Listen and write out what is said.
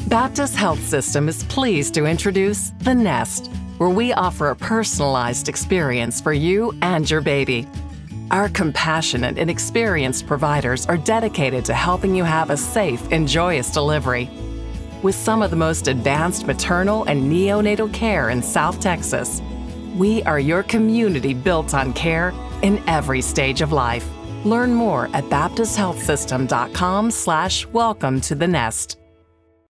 Baptist Health System is pleased to introduce The Nest, where we offer a personalized experience for you and your baby. Our compassionate and experienced providers are dedicated to helping you have a safe and joyous delivery. With some of the most advanced maternal and neonatal care in South Texas, we are your community built on care in every stage of life. Learn more at baptisthealthsystem.com/welcome to the nest.